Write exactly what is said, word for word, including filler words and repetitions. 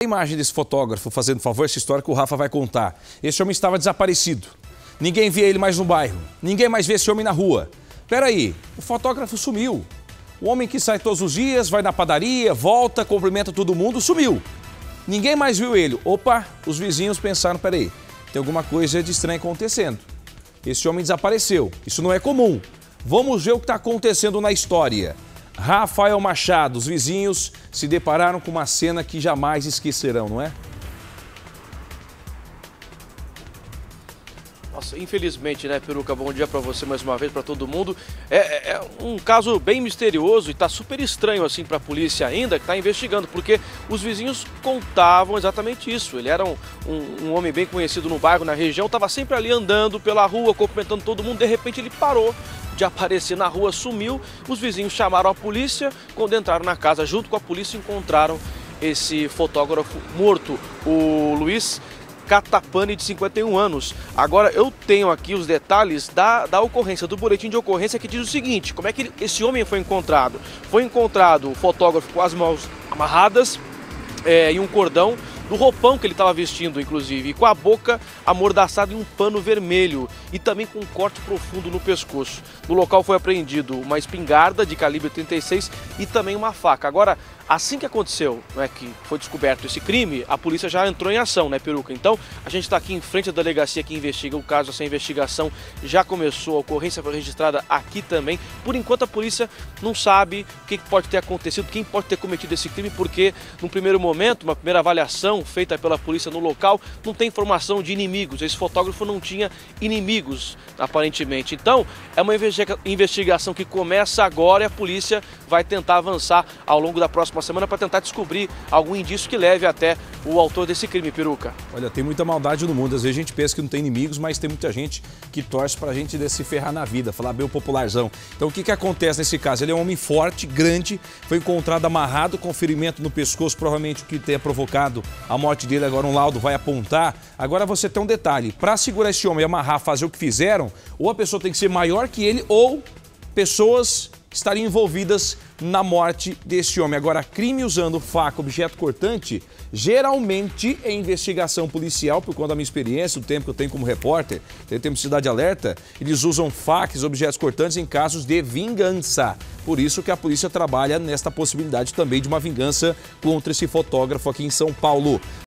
A imagem desse fotógrafo fazendo favor, essa história que o Rafa vai contar. Esse homem estava desaparecido. Ninguém via ele mais no bairro. Ninguém mais vê esse homem na rua. Peraí, o fotógrafo sumiu. O homem que sai todos os dias, vai na padaria, volta, cumprimenta todo mundo, sumiu. Ninguém mais viu ele. Opa, os vizinhos pensaram, peraí, tem alguma coisa de estranho acontecendo. Esse homem desapareceu. Isso não é comum. Vamos ver o que está acontecendo na história. Rafael Machado, os vizinhos se depararam com uma cena que jamais esquecerão, não é? Nossa, infelizmente, né, Peruca? Bom dia pra você mais uma vez, pra todo mundo. É, é, é um caso bem misterioso e tá super estranho, assim, pra polícia ainda, que tá investigando, porque os vizinhos contavam exatamente isso. Ele era um, um, um homem bem conhecido no bairro, na região, tava sempre ali andando pela rua, cumprimentando todo mundo, de repente ele parou de aparecer na rua, sumiu. Os vizinhos chamaram a polícia, quando entraram na casa, junto com a polícia, encontraram esse fotógrafo morto, o Luiz Catapani, de cinquenta e um anos. Agora eu tenho aqui os detalhes da, da ocorrência, do boletim de ocorrência, que diz o seguinte: como é que ele, esse homem foi encontrado? Foi encontrado o fotógrafo com as mãos amarradas é, e um cordão do roupão que ele estava vestindo, inclusive, e com a boca amordaçada em um pano vermelho e também com um corte profundo no pescoço. No local foi apreendido uma espingarda de calibre trinta e seis e também uma faca. Agora, assim que aconteceu, né, que foi descoberto esse crime, a polícia já entrou em ação, né, Peruca? Então, a gente está aqui em frente à delegacia que investiga o caso. Essa investigação já começou, a ocorrência foi registrada aqui também. Por enquanto, a polícia não sabe o que pode ter acontecido, quem pode ter cometido esse crime, porque, num primeiro momento, uma primeira avaliação feita pela polícia no local, não tem informação de inimigos. Esse fotógrafo não tinha inimigos, aparentemente. Então, é uma investigação que começa agora e a polícia vai tentar avançar ao longo da próxima semana para tentar descobrir algum indício que leve até o autor desse crime, Peruca. Olha, tem muita maldade no mundo. Às vezes a gente pensa que não tem inimigos, mas tem muita gente que torce pra gente se ferrar na vida, falar bem o popularzão. Então o que que acontece nesse caso? Ele é um homem forte, grande, foi encontrado amarrado com ferimento no pescoço, provavelmente o que tenha provocado a morte dele. Agora um laudo vai apontar. Agora você tem um detalhe: para segurar esse homem e amarrar, fazer o que fizeram, ou a pessoa tem que ser maior que ele, ou pessoas estariam envolvidas na morte desse homem. Agora, crime usando faca, objeto cortante, geralmente em investigação policial, por conta da minha experiência, do tempo que eu tenho como repórter, tem tempo de Cidade Alerta, eles usam facas, objetos cortantes em casos de vingança. Por isso que a polícia trabalha nesta possibilidade também de uma vingança contra esse fotógrafo aqui em São Paulo.